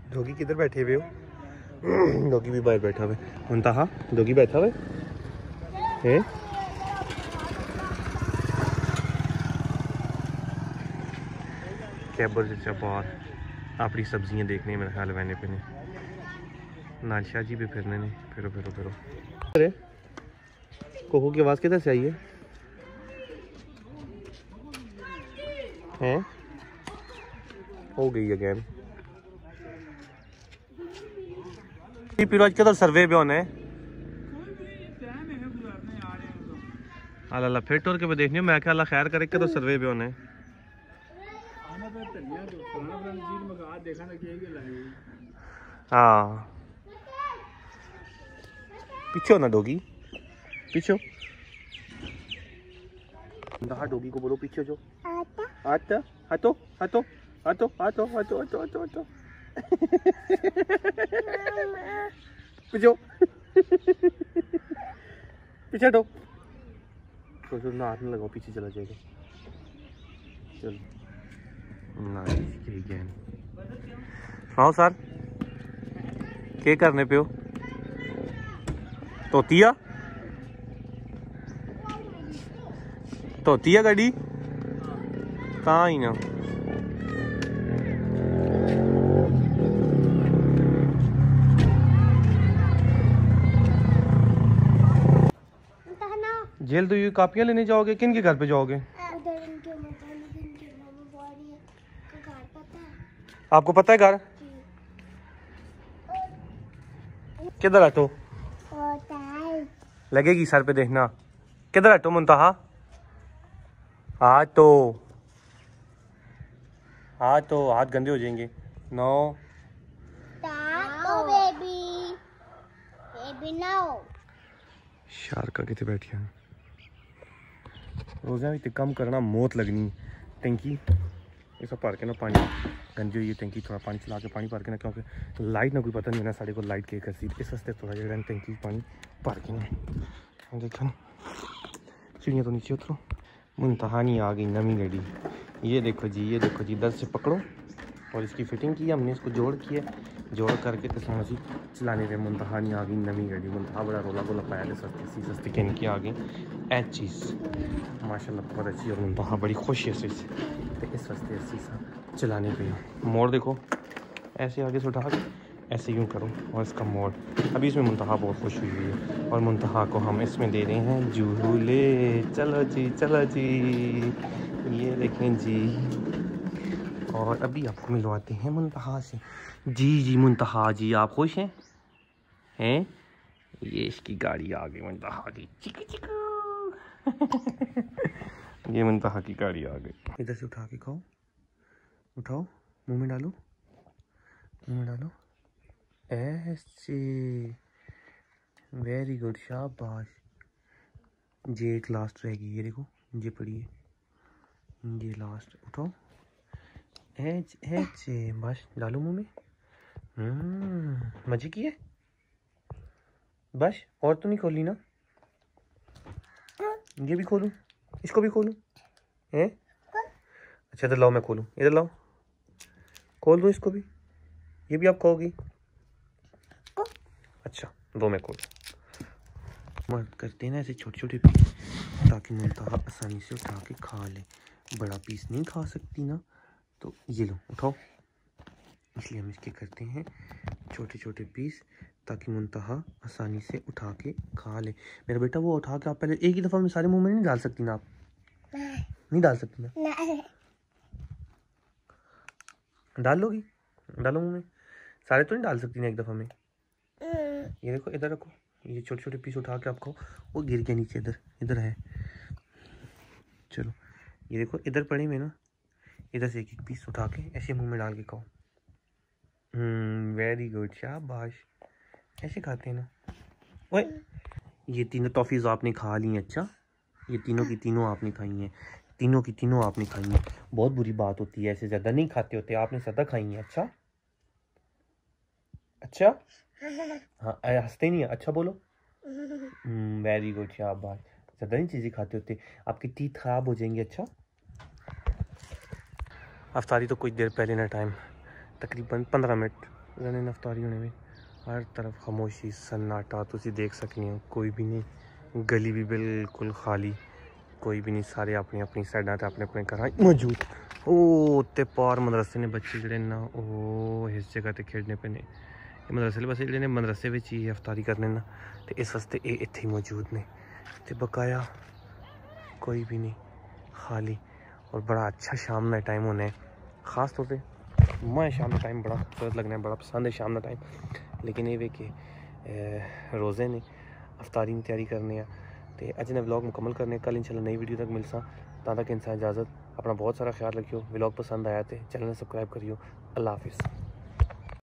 Doggy किधर बैठे हुए हो? डॉगी भी बाहर बैठा हुआ है। मुंतहा डॉगी बैठा हुआ है? कैबर से बाहर अपनी सब्जियां देखने मेरे ख्याल मैंने पे नालशाह जी भी फिरने ने फिरो फिरो फिरो। अरे कोको की आवाज़ किधर से आई है? हो गई अगेन। पिरोज के तो सर्वे पे होने अल्लाह फिर टूर के पे देखनी मैं क्या अल्लाह खैर करे के तो सर्वे पे होने। हाँ पीछे हो ना डॉगी, पीछे डॉगी को बोलो पीछे जो आता हटो हटो हटो हटो हटो हटो हटो हटो पीछे पीछे हटो तो ना हाथ में लगाओ पीछे चला जाएगा। चलो सुनाओ सर क्या करने पे हो? तोतिया तोतिया गाड़ी कहाँ ही ना जेल तो ये कापियां लेने जाओगे? किन के घर पे जाओगे? आपको पता है घर किधर है? तो लगेगी सर पे देखना किधर है? तो मुंतहा हाँ तो हाथ गंदे हो जाएंगे। नो शारका कितने बैठी हैं रोज़ा भी कम करना मौत लगनी। टंकी ये सब भर के ना पानी गंदी हुई है टंकी थोड़ा पानी चला के पानी भर के ना क्योंकि लाइट ना कोई पता नहीं है ना साढ़े को लाइट के करती इस वास्ते थोड़ा जगह टंकी पानी भर के ना देखो ना चिड़िया तो नीचे उतरो। मुंतहा नहीं आ गई नवी गाड़ी। ये देखो जी इधर से पकड़ो और इसकी फिटिंग की हमने इसको जोड़ करके तो समझी चलाने पे मुंतहा नहीं आ गई नवी गाड़ी। मुंतहा बड़ा रोला गोला पाया सस्ती कहने की आ गई एच चीज़ माशाल्लाह बहुत अच्छी और मुंतहा बड़ी खुश है इससे तो इस वास्ते अच्छी सा चलाने पे। मोड़ देखो ऐसे आगे से उठा के ऐसे यूँ करो और इसका मोड़ अभी इसमें मुंतहा बहुत खुश हुई है और मुंतहा को हम इसमें दे रहे हैं झूले। चलो जी ये देखें जी और अभी आपको मिलवाते हैं मुंतहा से। जी मुंतहा जी आप खुश हैं? ये इसकी गाड़ी आ गई मुंतहा की चिकू ये मुंतहा की गाड़ी आ गई। इधर से उठा के खाओ उठाओ मुंह में डालो ऐसे वेरी गुड शाबाश। ये एक लास्ट रहेगी ये देखो ये पड़ी है ये लास्ट उठाओ ऐसे बस डालो मुंह में। मजे की है बस और तो नहीं खोली ना? ये भी खोलूं इसको भी खोलूं हैं? अच्छा इधर लाओ मैं खोलूं इधर लाओ खोल दो इसको भी ये भी आप कहोगी? अच्छा दो मैं खोल मत करते ना ऐसे छोटे छोटे पीस ताकि मुंतहा आसानी से उठा के खा ले। बड़ा पीस नहीं खा सकती ना तो ये लो उठाओ इसलिए हम इसके करते हैं छोटे छोटे पीस ताकि मुंतहा आसानी से उठा के खा ले। मेरा बेटा वो उठा के आप पहले एक ही दफ़ा में सारे मुंह में नहीं डाल सकती ना? आप नहीं डाल सकती ना? डाल लोगी डालो मुंह में सारे तो नहीं डाल सकती ना एक दफ़ा में। ये देखो इधर रखो ये छोटे छोटे पीस उठा के आपको वो गिर गया नीचे इधर है। चलो ये देखो इधर पड़े में ना इधर से एक पीस उठा के ऐसे मुंह में डाल के खाओ। वेरी गुड शाबाश ऐसे खाते हैं ना। ओए ये तीनों टॉफ़ीज़ आपने खा ली हैं? अच्छा ये तीनों की तीनों आपने खाई हैं? तीनों की तीनों आपने खाई हैं? बहुत बुरी बात होती है ऐसे ज़्यादा नहीं खाते होते आपने ज़्यादा खाई हैं। अच्छा हाँ हंसते नहीं है अच्छा बोलो। वेरी गुड शाबाश ज़्यादा नहीं चीज़ें खाते होते आपकी टीथ ख़राब हो जाएंगी। अच्छा अफ्तारी तो कुछ देर पहले ना टाइम तकरीबन 15 मिनट रहने अफ्तारी होने में हर तरफ खामोशी सन्नाटा तुसी देख सकनी हो, कोई भी नहीं, गली भी बिल्कुल खाली, कोई भी नहीं, सारे अपनी अपनी साइडा ते अपने अपने घर मौजूद। ओ ते पार मदरसे ने बच्चे जड़े ना ओ इस जगह ते खेलने पे ने, मदरसे वाले बच्चे जड़े ने मदरसे विच ही अफ्तारी करने ना, ते इस वास्ते ये इत्थे ही मौजूद ने, ते बकाया कोई भी नहीं, खाली। और बड़ा अच्छा शाम का टाइम होना है, ख़ास तौर पे मैं शाम का टाइम बड़ा खूबसूरत लगना है, बड़ा पसंद है शाम का टाइम। लेकिन ये वे कि रोज़े ने अफ्तारी की तैयारी करने, तो अज ने व्लॉग मुकम्मल करने, कल इंशाल्लाह नई वीडियो तक मिलसा। ता तक इंसान इजाज़त, अपना बहुत सारा ख्याल रखियो। व्लॉग पसंद आया तो चैनल सब्सक्राइब करियो। अल्लाह हाफिज़।